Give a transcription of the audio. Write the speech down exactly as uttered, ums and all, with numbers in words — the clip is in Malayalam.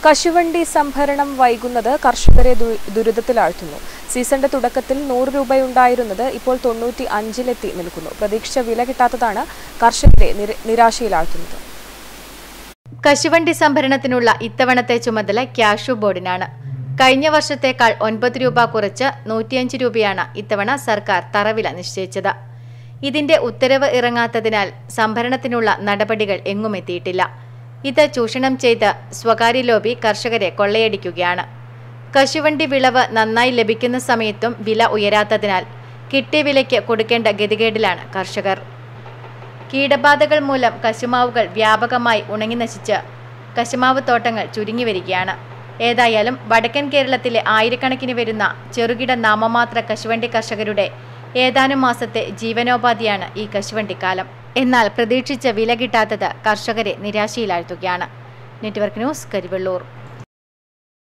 കശുവണ്ടി സംഭരണം വൈകുന്നത് കർഷകരെ ദുരിതത്തിലാഴ്ത്തുന്നു. സീസണിന്റെ തുടക്കത്തിൽ നൂറ് രൂപയുണ്ടായിരുന്നത് ഇപ്പോൾ തൊണ്ണൂറ്റി അഞ്ചിലെത്തി നിൽക്കുന്നു. പ്രതീക്ഷിച്ച വില കിട്ടാത്തതാണ് കർഷകരെ നിരാശയിലാഴ്ത്തുന്നത്. കശുവണ്ടി സംഭരണത്തിനുള്ള ഇത്തവണത്തെ ചുമതല ക്യാഷ് ബോർഡിനാണ്. കഴിഞ്ഞ വർഷത്തേക്കാൾ ഒൻപത് രൂപ കുറച്ച് നൂറ്റിയഞ്ച് രൂപയാണ് ഇത്തവണ സർക്കാർ തറവില നിശ്ചയിച്ചത്. ഇതിന്റെ ഉത്തരവ് ഇറങ്ങാത്തതിനാൽ സംഭരണത്തിനുള്ള നടപടികൾ എങ്ങും എത്തിയിട്ടില്ല. ഇത് ചൂഷണം ചെയ്ത് സ്വകാര്യ ലോബി കർഷകരെ കൊള്ളയടിക്കുകയാണ്. കശുവണ്ടി വിളവ് നന്നായി ലഭിക്കുന്ന സമയത്തും വില ഉയരാത്തതിനാൽ കിട്ടിയ വിലയ്ക്ക് കൊടുക്കേണ്ട ഗതികേടിലാണ് കർഷകർ. കീടബാധകൾ മൂലം കശുമാവുകൾ വ്യാപകമായി ഉണങ്ങി നശിച്ച് കശുമാവ് തോട്ടങ്ങൾ ചുരുങ്ങി വരികയാണ്. ഏതായാലും വടക്കൻ കേരളത്തിലെ ആയിരക്കണക്കിന് വരുന്ന ചെറുകിട നാമമാത്ര കശുവണ്ടി കർഷകരുടെ ഏതാനും മാസത്തെ ജീവനോപാധിയാണ് ഈ കശുവണ്ടിക്കാലം. എന്നാൽ പ്രതീക്ഷിച്ച വില കിട്ടാത്തത് കർഷകരെ നിരാശയിലാഴ്ത്തുകയാണ്. Network news, Karivellur.